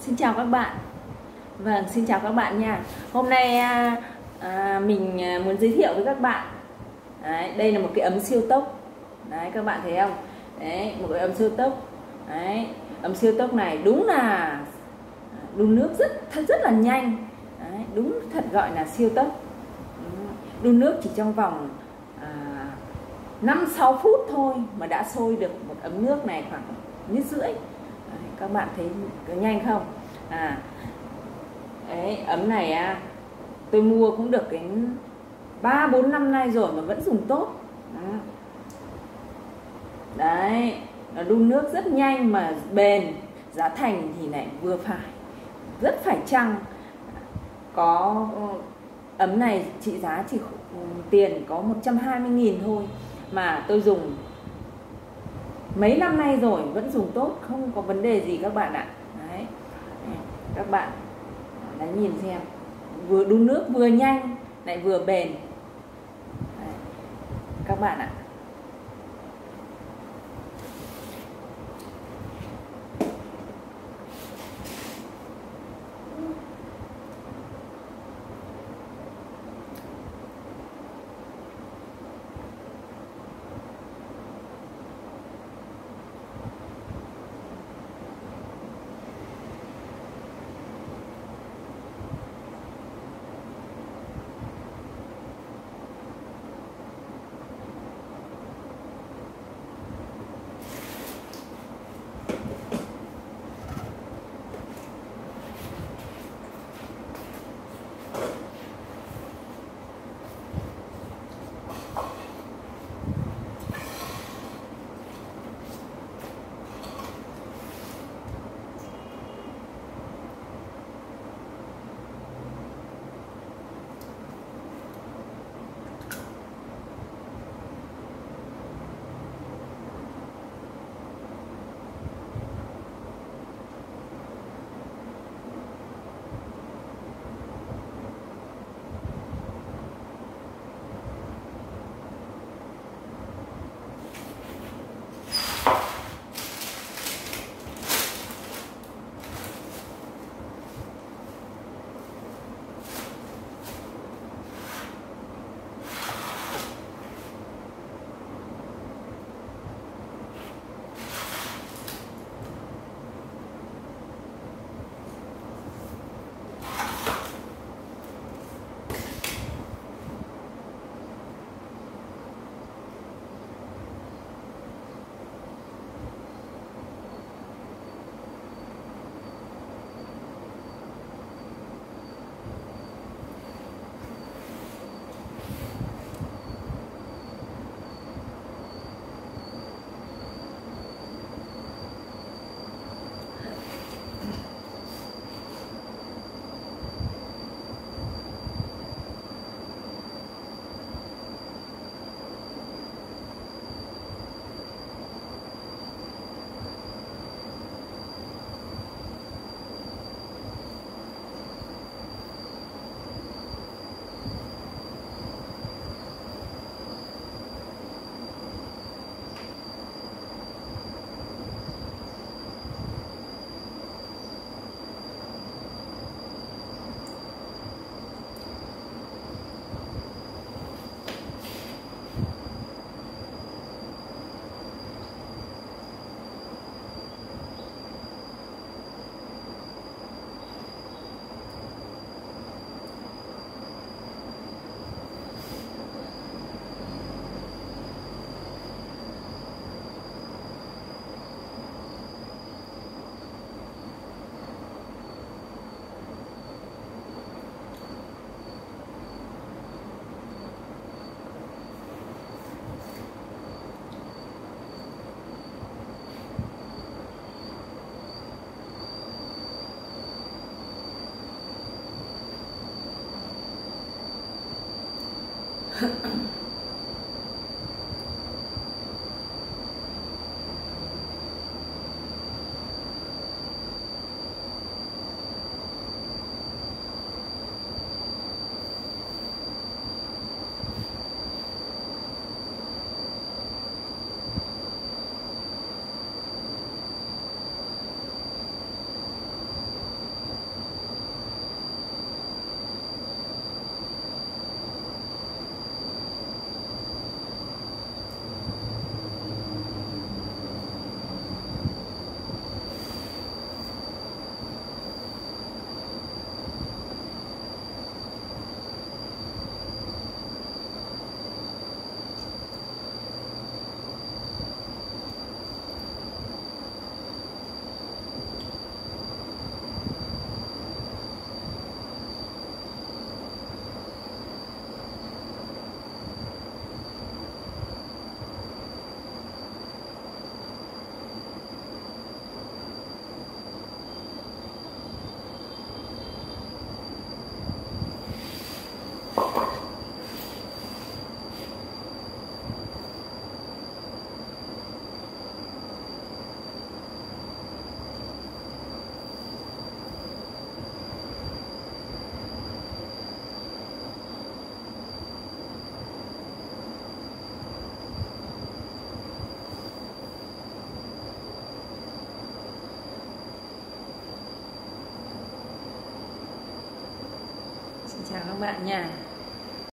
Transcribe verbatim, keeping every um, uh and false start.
Xin chào các bạn. Vâng, xin chào các bạn nha. Hôm nay à, à, mình muốn giới thiệu với các bạn. Đấy, đây là một cái ấm siêu tốc. Đấy, các bạn thấy không? Đấy, một cái ấm siêu tốc. Đấy, ấm siêu tốc này đúng là đun nước rất thật rất là nhanh. Đấy, đúng thật gọi là siêu tốc. Đun nước chỉ trong vòng à, năm sáu phút thôi mà đã sôi được một ấm nước này khoảng lít rưỡi. Đấy, các bạn thấy có nhanh không? À, đấy, ấm này à, tôi mua cũng được cái ba bốn năm nay rồi mà vẫn dùng tốt. Đó. Đấy, nó đun nước rất nhanh mà bền, giá thành thì lại vừa phải, rất phải chăng. Có ấm này trị giá chỉ tiền có một trăm hai mươi nghìn thôi mà tôi dùng mấy năm nay rồi vẫn dùng tốt, không có vấn đề gì các bạn ạ. Đấy, các bạn đã nhìn xem, vừa đun nước vừa nhanh lại vừa bền. Đấy, các bạn ạ. chào các bạn nha.